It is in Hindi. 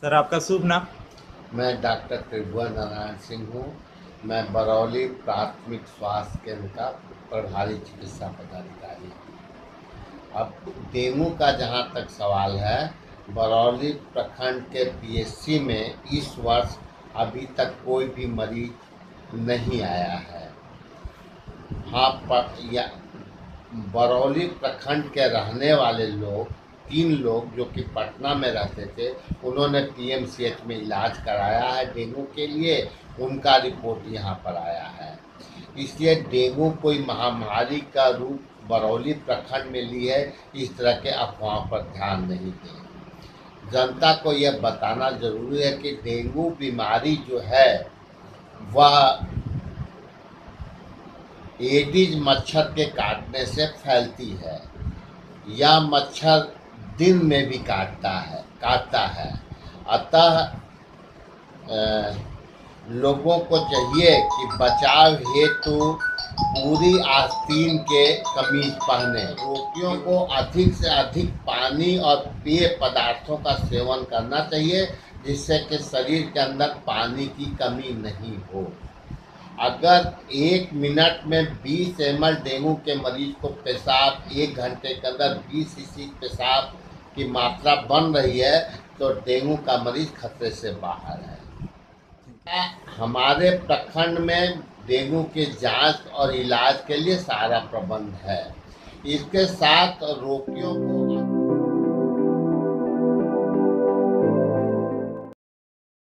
सर आपका शुभ नाम? मैं डॉक्टर त्रिभुवन नारायण सिंह हूँ। मैं बरौली प्राथमिक स्वास्थ्य केंद्र का प्रभारी चिकित्सा पदाधिकारी हूँ। अब डेंगू का जहाँ तक सवाल है, बरौली प्रखंड के पीएचसी में इस वर्ष अभी तक कोई भी मरीज नहीं आया है। हाँ, बरौली प्रखंड के रहने वाले लोग 3 लोग जो कि पटना में रहते थे, उन्होंने पीएमसीएच में इलाज कराया है डेंगू के लिए। उनका रिपोर्ट यहाँ पर आया है। इसलिए डेंगू कोई महामारी का रूप बरौली प्रखंड में ली है, इस तरह के अफवाहों पर ध्यान नहीं दें। जनता को यह बताना जरूरी है कि डेंगू बीमारी जो है वह एडिज मच्छर के काटने से फैलती है। यह मच्छर दिन में भी काटता है। अतः लोगों को चाहिए कि बचाव हेतु पूरी आस्तीन के कमीज पहने। रोगियों को अधिक से अधिक पानी और पेय पदार्थों का सेवन करना चाहिए, जिससे कि शरीर के अंदर पानी की कमी नहीं हो। अगर 1 मिनट में 20 ml डेंगू के मरीज को पेशाब 1 घंटे के अंदर 20 cc पेशाब की मात्रा बन रही है, तो डेंगू का मरीज खतरे से बाहर है। हमारे प्रखंड में डेंगू के जांच और इलाज के लिए सारा प्रबंध है। इसके साथ रोगियों को